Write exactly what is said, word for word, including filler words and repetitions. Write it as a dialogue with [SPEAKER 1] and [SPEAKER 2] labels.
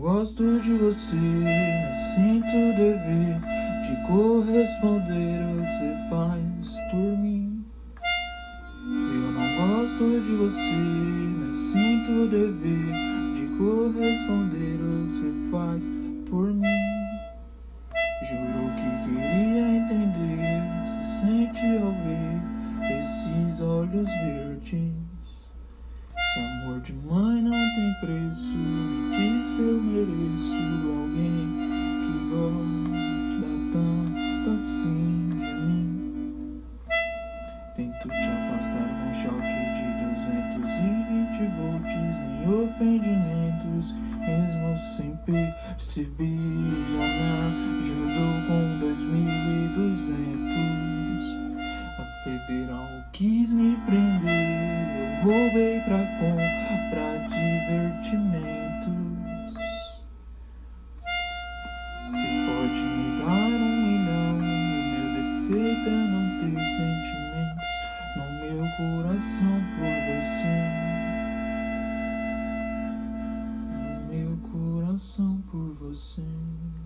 [SPEAKER 1] gosto de você, mas sinto dever de corresponder ao que você faz por mim. Eu não gosto de você, mas sinto dever de corresponder ao que você faz por mim. Jurou que queria entender o que se sente ao ver esses olhos verdes. Esse amor de mãe não tem preço, me disse eu mereço alguém que gosta tanto assim de mim. Tento te afastar com um choque de duzentos e vinte volts em ofendimentos, mesmo sem perceber. Já me ajudou com dois mil e duzentos. A federal quis me prender, eu roubei pra comprar divertimentos. Você pode me dar um milhão, e o meu defeito é não ter sentimentos no meu coração por você. No meu coração por você.